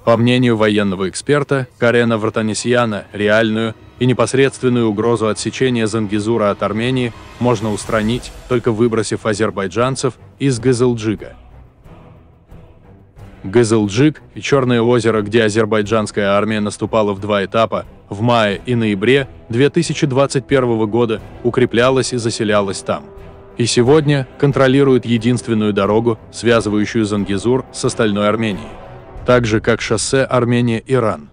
По мнению военного эксперта Карена Вартанесьяна, реальную и непосредственную угрозу отсечения Зангезура от Армении можно устранить, только выбросив азербайджанцев из Кызылджига. Кызылджиг и Черное озеро, где азербайджанская армия наступала в два этапа, в мае и ноябре 2021 года, укреплялась и заселялась там. И сегодня контролирует единственную дорогу, связывающую Зангезур с остальной Арменией. Так же, как шоссе Армения-Иран.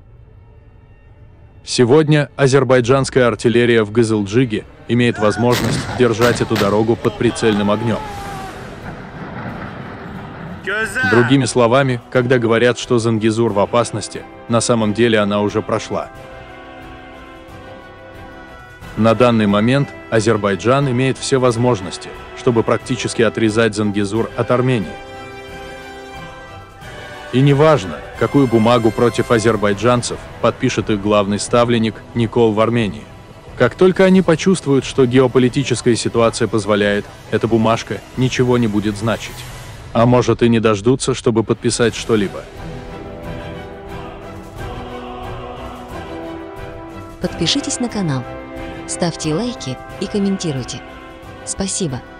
Сегодня азербайджанская артиллерия в Кызылджиге имеет возможность держать эту дорогу под прицельным огнем. Другими словами, когда говорят, что Зангезур в опасности, на самом деле она уже прошла. На данный момент Азербайджан имеет все возможности, чтобы практически отрезать Зангезур от Армении. И неважно, какую бумагу против азербайджанцев подпишет их главный ставленник Никол в Армении. Как только они почувствуют, что геополитическая ситуация позволяет, эта бумажка ничего не будет значить. А может и не дождутся, чтобы подписать что-либо. Подпишитесь на канал, ставьте лайки и комментируйте. Спасибо.